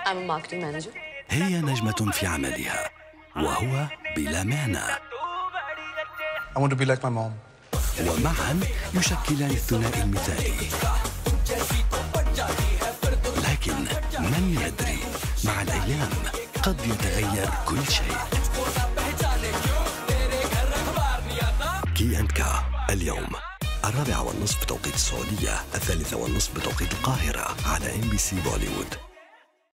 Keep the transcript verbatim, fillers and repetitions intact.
I'm a marketing manager. هي نجمة في عملها وهو بلا مهنة. I want to be like my mom. ومعا يشكلان الثنائي المثالي. لكن من يدري، مع الأيام قد يتغير كل شيء. كي أند كا اليوم الرابعة والنصف بتوقيت السعودية، الثالثة والنصف بتوقيت القاهرة على إم بي سي بوليوود.